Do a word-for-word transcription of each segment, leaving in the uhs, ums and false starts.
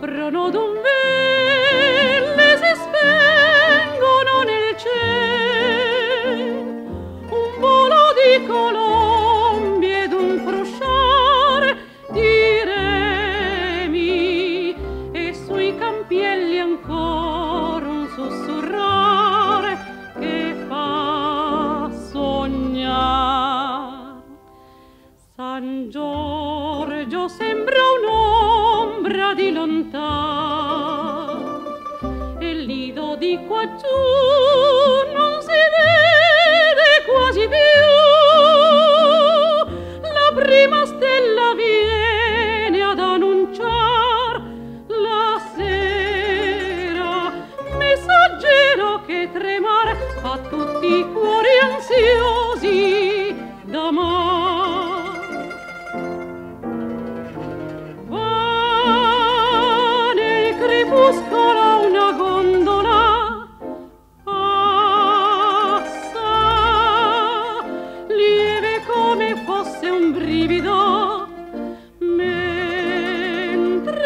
aprono d'un velle si spengono nel cielo un volo di colombi ed un frusciare di remi e sui campielli ancora un sussurrare che fa sognare. San Giorgio sembra un'ombra di lontano e il lido di qua giù non si vede quasi più. La prima stella viene ad annunciar la sera, messaggero che tremar fa tutti i cuori ansiosi d'amar. Crepuscola una gondola passa, lieve come fosse un brivido, mentre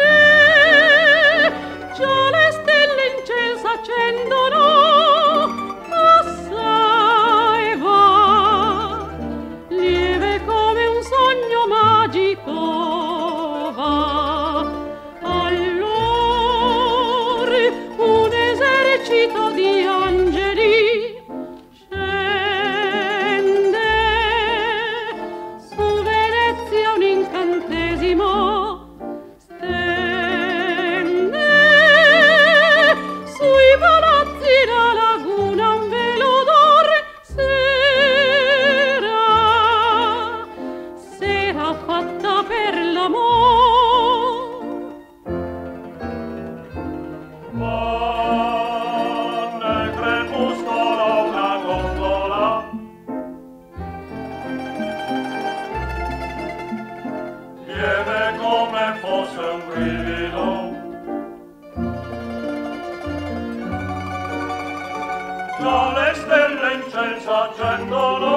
già le stelle in ciel s'accendono, passa e va, lieve come un sogno magico va. Un esercito di angeli scende su Venezia, un incantesimo stende sui palazzi la laguna un velo d'or. Sera, sera fatta per l'amore. Nel crepuscolo una gondola lieve come fosse un brivido, già le stelle in ciel s'accendono,